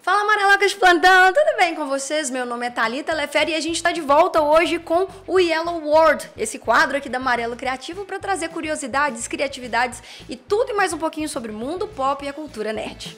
Fala, Amarelocas de plantão, tudo bem com vocês? Meu nome é Thalita Leferi e a gente está de volta hoje com o Yellow World, esse quadro aqui da Amarelo Criativo para trazer curiosidades, criatividades e tudo e mais um pouquinho sobre o mundo pop e a cultura nerd.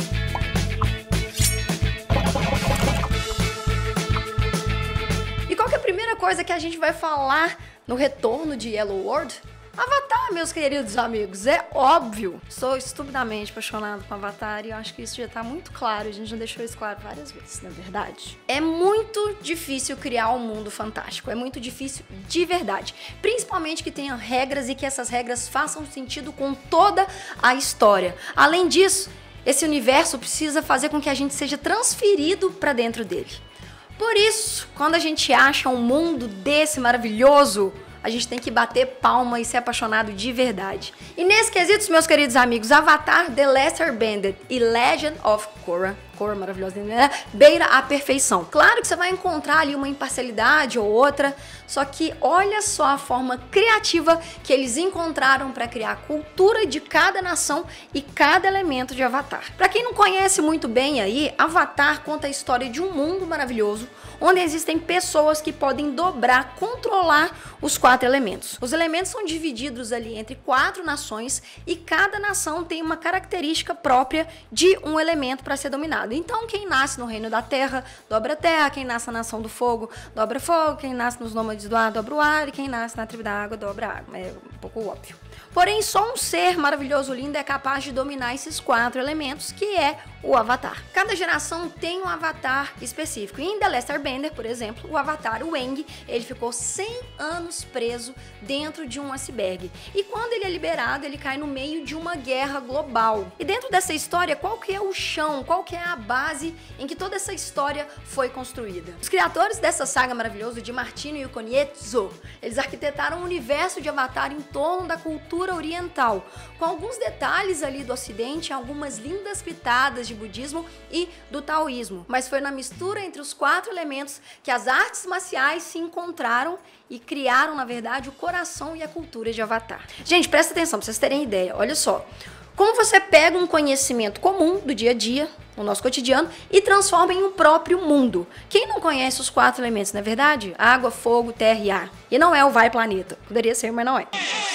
E qual que é a primeira coisa que a gente vai falar no retorno de Yellow World? Avatar, meus queridos amigos, é óbvio. Sou estupidamente apaixonado com Avatar e eu acho que isso já tá muito claro. A gente já deixou isso claro várias vezes, na verdade. É muito difícil criar um mundo fantástico. É muito difícil de verdade. Principalmente que tenha regras e que essas regras façam sentido com toda a história. Além disso, esse universo precisa fazer com que a gente seja transferido para dentro dele. Por isso, quando a gente acha um mundo desse maravilhoso, a gente tem que bater palma e ser apaixonado de verdade. E nesse quesito, meus queridos amigos, Avatar, The Last Airbender e Legend of Korra, maravilhosa, né? Beira a perfeição. Claro que você vai encontrar ali uma imparcialidade ou outra, só que olha só a forma criativa que eles encontraram para criar a cultura de cada nação e cada elemento de Avatar. Para quem não conhece muito bem aí, Avatar conta a história de um mundo maravilhoso, onde existem pessoas que podem dobrar, controlar os 4 elementos. Os elementos são divididos ali entre 4 nações e cada nação tem uma característica própria de um elemento para ser dominado. Então, quem nasce no reino da terra, dobra a terra, quem nasce na nação do fogo, dobra fogo, quem nasce nos nômades do ar, dobra o ar, e quem nasce na tribo da água, dobra a água. É um pouco óbvio. Porém, só um ser maravilhoso, lindo, é capaz de dominar esses 4 elementos, que é o Avatar. Cada geração tem um Avatar específico. E em The Last Airbender, por exemplo, o Avatar, o Aang, ele ficou 100 anos preso dentro de um iceberg. E quando ele é liberado, ele cai no meio de uma guerra global. E dentro dessa história, qual que é o chão, qual que é a base em que toda essa história foi construída? Os criadores dessa saga maravilhosa, de Martino e Konietzko, eles arquitetaram um universo de Avatar em torno da cultura oriental, com alguns detalhes ali do ocidente, algumas lindas pitadas de budismo e do taoísmo. Mas foi na mistura entre os 4 elementos que as artes marciais se encontraram e criaram, na verdade, o coração e a cultura de Avatar. Gente, presta atenção pra vocês terem ideia. Olha só. Como você pega um conhecimento comum do dia a dia, no nosso cotidiano, e transforma em um próprio mundo. Quem não conhece os 4 elementos, não é verdade? Água, fogo, terra e ar. E não é o vai planeta. Poderia ser, mas não é.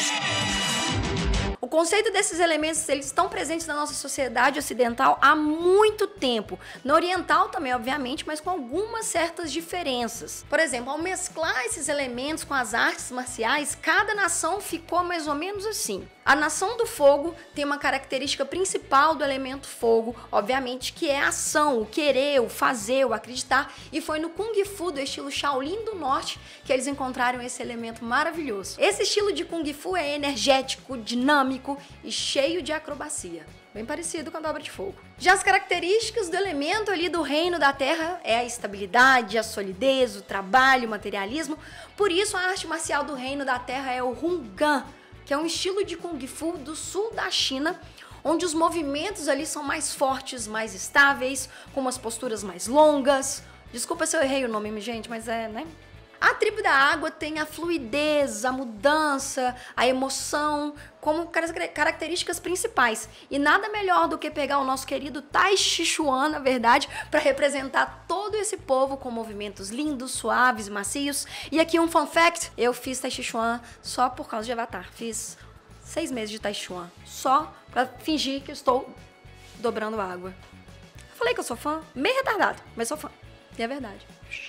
O conceito desses elementos, eles estão presentes na nossa sociedade ocidental há muito tempo. Na oriental também, obviamente, mas com algumas certas diferenças. Por exemplo, ao mesclar esses elementos com as artes marciais, cada nação ficou mais ou menos assim. A nação do fogo tem uma característica principal do elemento fogo, obviamente, que é a ação, o querer, o fazer, o acreditar. E foi no Kung Fu do estilo Shaolin do Norte que eles encontraram esse elemento maravilhoso. Esse estilo de Kung Fu é energético, dinâmico e cheio de acrobacia. Bem parecido com a dobra de fogo. Já as características do elemento ali do reino da terra é a estabilidade, a solidez, o trabalho, o materialismo. Por isso a arte marcial do reino da terra é o Hungan, que é um estilo de Kung Fu do sul da China, onde os movimentos ali são mais fortes, mais estáveis, com umas posturas mais longas. Desculpa se eu errei o nome, gente, mas é, né? A tribo da água tem a fluidez, a mudança, a emoção como características principais. E nada melhor do que pegar o nosso querido Tai Chi Chuan, na verdade, para representar todo esse povo com movimentos lindos, suaves, macios. E aqui um fun fact, eu fiz Tai Chi Chuan só por causa de Avatar. Fiz 6 meses de Tai Chi Chuan, só para fingir que eu estou dobrando água. Eu falei que eu sou fã, meio retardado, mas sou fã. E é verdade.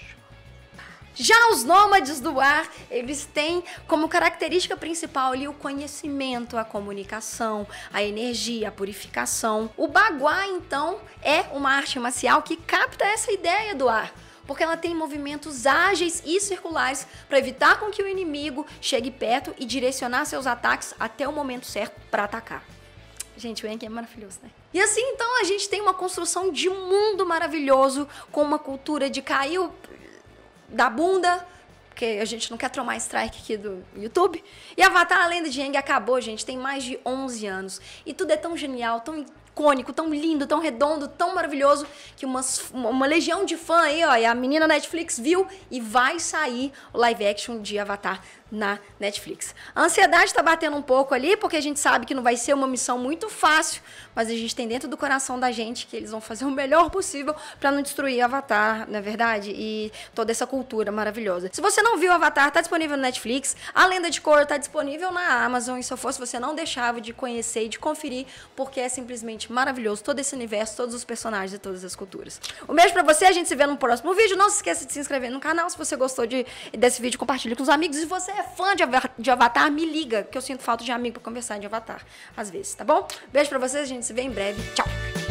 Já os nômades do ar, eles têm como característica principal ali o conhecimento, a comunicação, a energia, a purificação. O Bagua, então, é uma arte marcial que capta essa ideia do ar, porque ela tem movimentos ágeis e circulares para evitar com que o inimigo chegue perto e direcionar seus ataques até o momento certo para atacar. Gente, o Aang é maravilhoso, né? E assim, então, a gente tem uma construção de mundo maravilhoso, com uma cultura de cair da bunda, porque a gente não quer tomar strike aqui do YouTube. E Avatar, a Lenda de Aang acabou, gente, tem mais de 11 anos. E tudo é tão genial, tão icônico, tão lindo, tão redondo, tão maravilhoso, que uma legião de fã aí, ó, e a menina Netflix viu e vai sair o live action de Avatar na Netflix. A ansiedade tá batendo um pouco ali, porque a gente sabe que não vai ser uma missão muito fácil, mas a gente tem dentro do coração da gente que eles vão fazer o melhor possível para não destruir Avatar, não é verdade? E toda essa cultura maravilhosa. Se você não viu Avatar, tá disponível no Netflix. A Lenda de Korra tá disponível na Amazon, e se eu fosse você não deixava de conhecer e de conferir, porque é simplesmente maravilhoso todo esse universo, todos os personagens e todas as culturas. Um beijo pra você, a gente se vê no próximo vídeo. Não se esqueça de se inscrever no canal. Se você gostou desse vídeo, compartilhe com os amigos. E se você é fã de Avatar, me liga, que eu sinto falta de amigo pra conversar de Avatar, às vezes, tá bom? Beijo pra vocês, a gente se vê em breve. Tchau!